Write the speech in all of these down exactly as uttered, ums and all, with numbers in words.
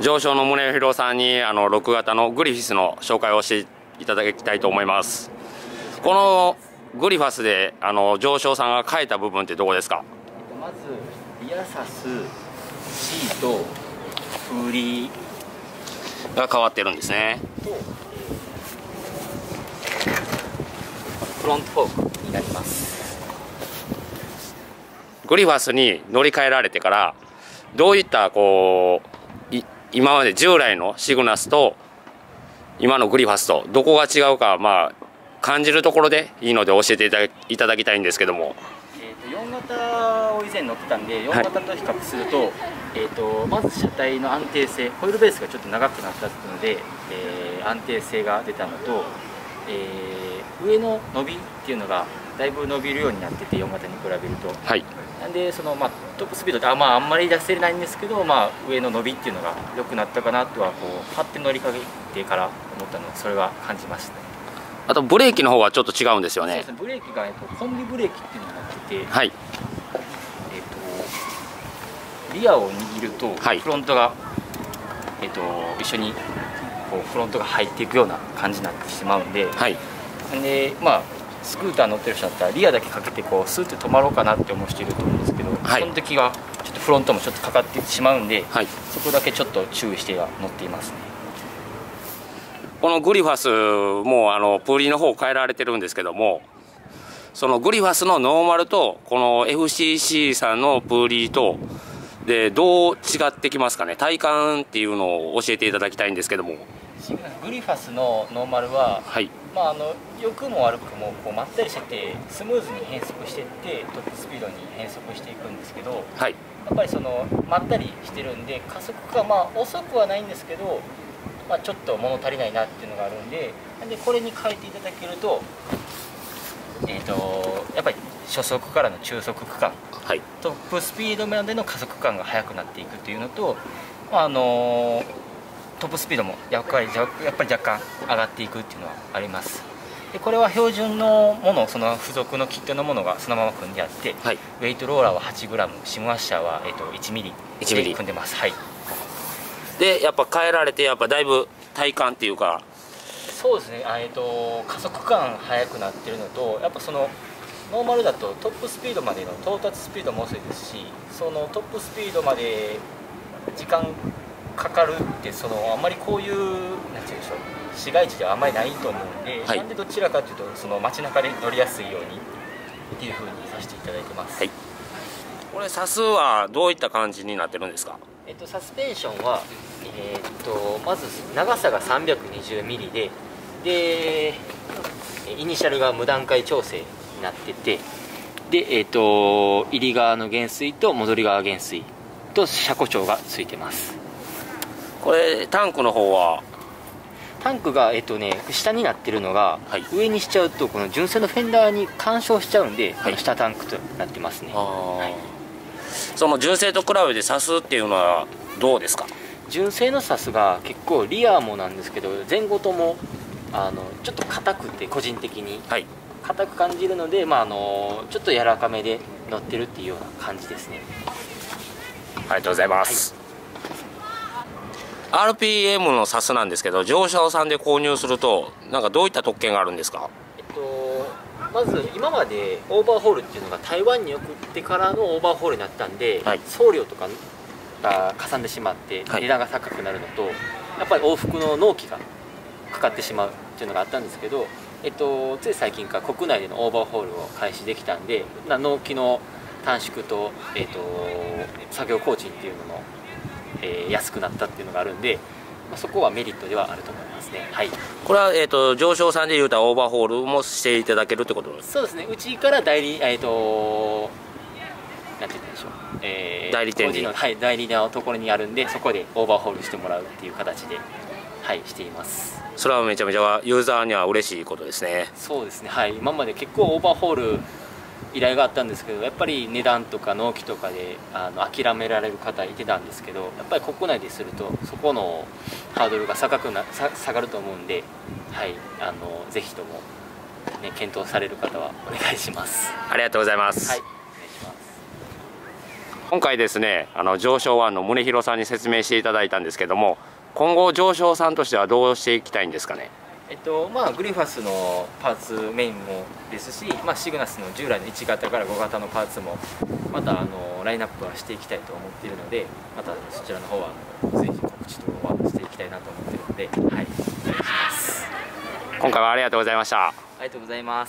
上昇の宗弘さんにあのろく型のグリフィスの紹介をしていただきたいと思います。このグリファスであの上昇さんが変えた部分ってどこですか？ まずリアサス、シート、フーリーが変わってるんですね。 とフロントフォークになります。 グリファスに乗り換えられてからどういったこうい今まで従来のシグナスと今のグリファスとどこが違うか、まあ感じるところでいいので教えていただいただきたいんですけども。 えー、とよん型を以前乗ってたんでよん型と比較すると、はい、えー、とまず車体の安定性、ホイールベースがちょっと長くなったので、えー、安定性が出たのと、えー、上の伸びっていうのがだいぶ伸びるようになっててよん型に比べると、 はい、 なんでその、まあ、トップスピードってあ,、まあ、あんまり出せないんですけど、まあ、上の伸びっていうのが良くなったかなとはこうパッて乗りかけてから思ったのでそれは感じました。 あとブレーキの方はちょっと違うんですよね。 そうですね、ブレーキが、えっと、コンビブレーキっていうのになってて、 はい、 えっと、リアを握るとフロントが、はい、えっと、一緒にこうフロントが入っていくような感じになってしまうんで、はい、でまあスクーター乗ってる人だったらリアだけかけてこうスーッと止まろうかなって思う人いると思うんですけど、はい、その時はちょっとフロントもちょっとかかってしまうんで、はい、そこだけちょっと注意しては乗っていますね。 このグリファスもあのプーリーの方変えられてるんですけども、そのグリファスのノーマルとこの エフシーシー さんのプーリーとでどう違ってきますかね。体感っていうのを教えていただきたいんですけども。 グリファスのノーマルは、はい、まああの良くも悪くもこうまったりしててスムーズに変速していってトップスピードに変速していくんですけど、はい、やっぱりそのまったりしてるんで加速がまあ遅くはないんですけど、まあ、ちょっと物足りないなっていうのがあるんで、でこれに変えていただけると、えー、とやっぱり初速からの中速区間、はい、トップスピードまでの加速感が速くなっていくというのと、あのー、トップスピードもやっぱりやっぱり若干上がっていくっていうのはあります。でこれは標準のもの、その付属のキットのものがそのまま組んであって、はい、ウェイトローラーは はちグラム、シムワッシャーは、えー、といちミリで組んでます。はい、 でやっぱ変えられてやっぱだいぶ体感っていうか、 そうですね、えー、と加速感速くなってるのと、やっぱそのノーマルだとトップスピードまでの到達スピードも遅いですし、そのトップスピードまで時間かかるってそのあんまりこういうなんていうんでしょう、市街地ではあんまりないと思うんで、はい、なんでどちらかというとその街中で乗りやすいようにっていうふうにさせていただいてます。はい、 これサスはどういった感じになってるんですか？ えっと、サスペンションは、えー、っとまず長さが さんびゃくにじゅうミリ ででイニシャルが無段階調整になってて、で、えー、っと入り側の減衰と戻り側減衰と車庫長がついてます。 これタンクの方はタンクが、えっとね、下になってるのが、はい、上にしちゃうとこの純正のフェンダーに干渉しちゃうんで、はい、下タンクとなってますね。はい、 その純正と比べてサスっていうのはどうですか？ 純正のサスが結構リアもなんですけど前後ともあのちょっと硬くて個人的に硬く感じるので、まあ、あのちょっと柔らかめで乗ってるっていうような感じですね。 ありがとうございます。はい、アールピーエム のサスなんですけど、乗車さんで購入するとなんかどういった特権があるんですか？ えっとまず今までオーバーホールっていうのが台湾に送ってからのオーバーホールになったんで、はい、送料とかがかさんでしまって値段が高くなるのと、はい、やっぱり往復の納期がかかってしまうっていうのがあったんですけど、えっと、つい最近から国内でのオーバーホールを開始できたんで、納期の短縮と、えっと、作業工賃っていうののえー、安くなったっていうのがあるんで、まあ、そこはメリットではあると思いますね。はい、 これは、えーと、上昇さんでいうとオーバーホールもしていただけるってことですか？ そうですね、うちから代理、えーと、なんて言うんでしょう、えー、 代理店の、はい、代理のところにあるんで、そこでオーバーホールしてもらうっていう形で、はい、しています。 それはめちゃめちゃユーザーには嬉しいことですね。 そうですね、はい、今まで結構オーバーホール依頼があったんですけど、やっぱり値段とか納期とかであの諦められる方いてたんですけど、やっぱり国内でするとそこのハードルが高くな下がると思うんで、はい、あのぜひとも、ね、検討される方はお願いします。 ありがとうございます。 はい、お願いします。 今回ですね、あの上昇ワンの宗弘さんに説明していただいたんですけども、今後上昇さんとしてはどうしていきたいんですかね。 えっとまあ、グリファスのパーツメインもですし、まあ、シグナスの従来のいち型からご型のパーツもまたあのラインナップはしていきたいと思っているので、またそちらの方は随時告知等はしていきたいなと思っているので、はい、お願いします。 今回はありがとうございました。 ありがとうございます。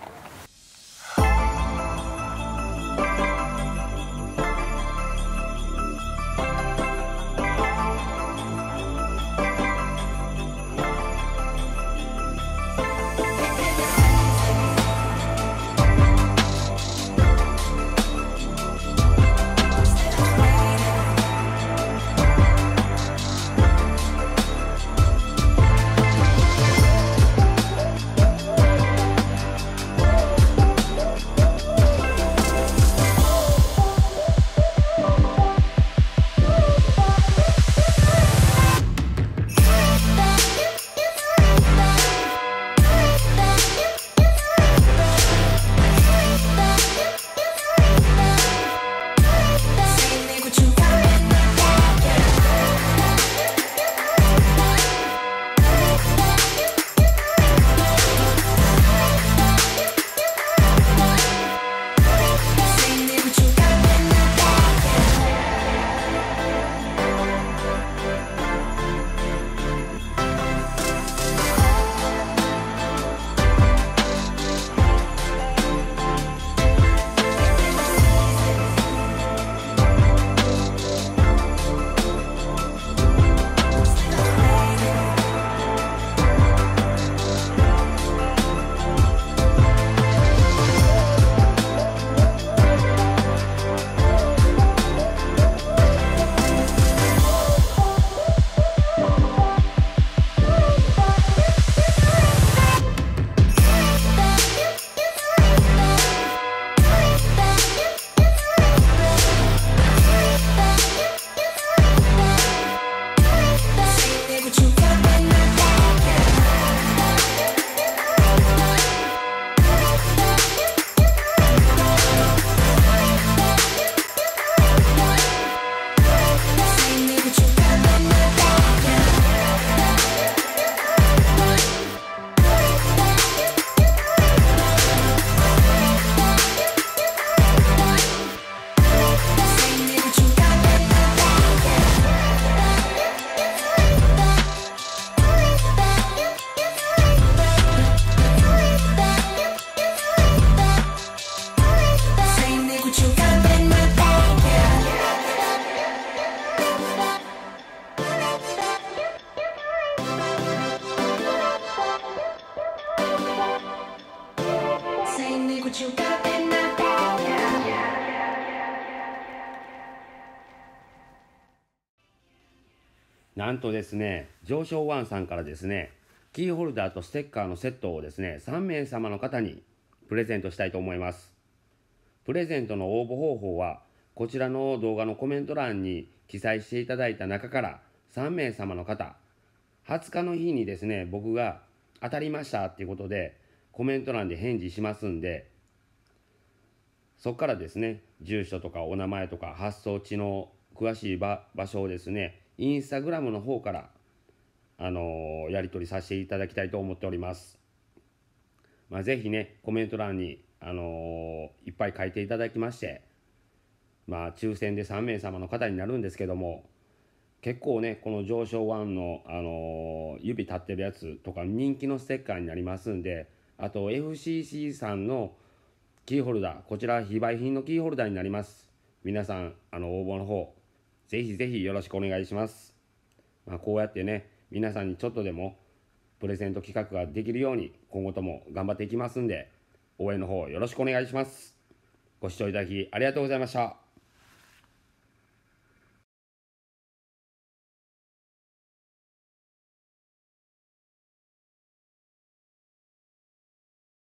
なんとですね、上昇ワンさんからですね、キーホルダーとステッカーのセットをですね、さんめいさまの方にプレゼントしたいと思います。プレゼントの応募方法は、こちらの動画のコメント欄に記載していただいた中からさんめいさまの方、はつかの日にですね、僕が当たりましたっていうことでコメント欄で返事しますんで、そこからですね、住所とかお名前とか発送地の詳しい 場, 場所をですね、インスタグラムの方から、あのー、やり取りさせていただきたいと思っております。まあ、ぜひね、コメント欄に、あのー、いっぱい書いていただきまして、まあ、抽選でさんめいさまの方になるんですけども、結構ね、この上昇ワンの、あのー、指立ってるやつとか人気のステッカーになりますんで、あと エフシーシー さんのキーホルダー、こちら非売品のキーホルダーになります。皆さん、あの応募の方、ぜひぜひよろしくお願いします。まあ、こうやってね、皆さんにちょっとでもプレゼント企画ができるように今後とも頑張っていきますんで、応援の方よろしくお願いします。ご視聴いただきありがとうございました。